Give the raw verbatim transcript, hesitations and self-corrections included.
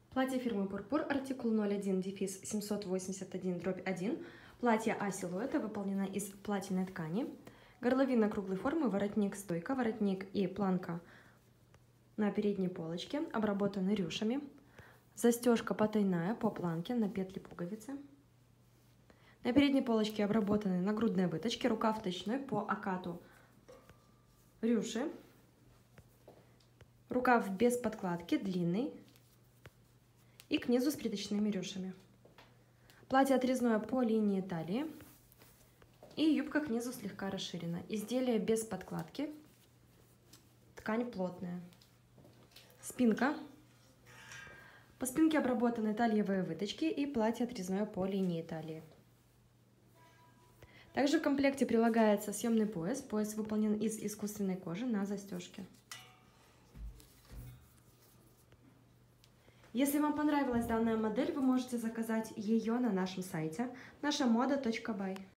Платье фирмы Пурпур, артикул ноль один дефис семьсот восемьдесят один дробь один. Платье А-силуэта выполнено из платиновой ткани. Горловина круглой формы, воротник стойка, воротник и планка на передней полочке, обработаны рюшами. Застежка потайная по планке на петли пуговицы. На передней полочке обработаны нагрудные выточки, рукав точной по окату рюши. Рукав без подкладки, длинный и к низу с приточными рюшами. Платье отрезное по линии талии и юбка к низу слегка расширена. Изделие без подкладки, ткань плотная. Спинка. По спинке обработаны тальевые выточки и платье отрезное по линии талии. Также в комплекте прилагается съемный пояс. Пояс выполнен из искусственной кожи на застежке. Если вам понравилась данная модель, вы можете заказать ее на нашем сайте наша мода точка бай.